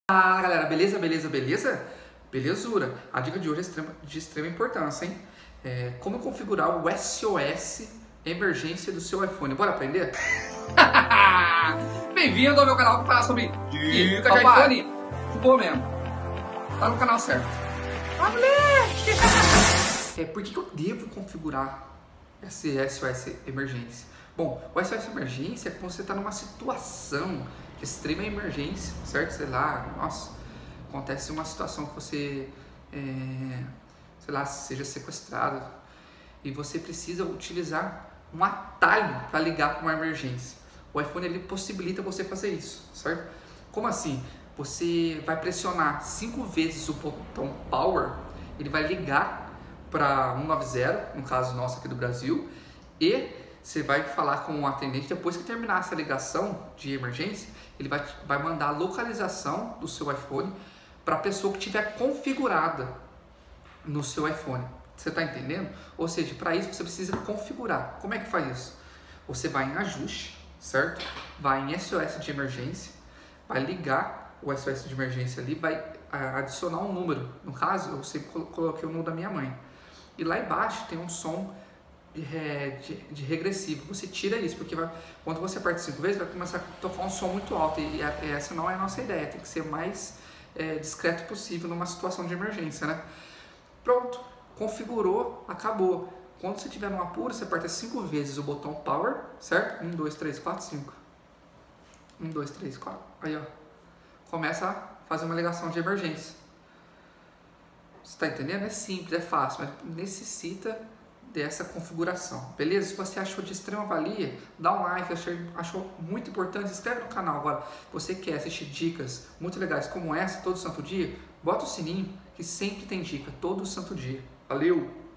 Fala galera, beleza, beleza, beleza? Belezura! A dica de hoje é de extrema importância, hein? Como configurar o SOS emergência do seu iPhone. Bora aprender? Bem-vindo ao meu canal que fala sobre dica de iPhone. Boa mesmo. Tá no canal certo. Ah, moleque! Por que eu devo configurar esse SOS emergência? Bom, o SOS emergência é quando você está numa situação de extrema emergência, certo? Sei lá, nossa, acontece uma situação que você, sei lá, seja sequestrado e você precisa utilizar um atalho para ligar para uma emergência. O iPhone ele possibilita você fazer isso, certo? Como assim? Você vai pressionar 5 vezes o botão Power, ele vai ligar para 190, no caso nosso aqui do Brasil, e você vai falar com o atendente. Depois que terminar essa ligação de emergência, ele vai mandar a localização do seu iPhone para a pessoa que tiver configurada no seu iPhone. Você está entendendo? Ou seja, para isso você precisa configurar. Como é que faz isso? Você vai em ajuste, certo? Vai em SOS de emergência, vai ligar o SOS de emergência ali, vai adicionar um número. No caso, eu sempre coloquei o número da minha mãe. E lá embaixo tem um som de regressivo. Você tira isso, porque quando você aperta 5 vezes, vai começar a tocar um som muito alto. E essa não é a nossa ideia. Tem que ser o mais discreto possível numa situação de emergência, né? Pronto. Configurou, acabou. Quando você estiver num apuro, você aperta 5 vezes o botão Power, certo? 1, 2, 3, 4, 5. 1, 2, 3, 4. Aí, ó. Começa a fazer uma ligação de emergência. Você está entendendo? É simples, é fácil, mas necessita dessa configuração. Beleza? Se você achou de extrema valia, dá um like, achou muito importante, se inscreve no canal. Agora, você quer assistir dicas muito legais como essa todo santo dia? Bota o sininho que sempre tem dica, todo santo dia. Valeu!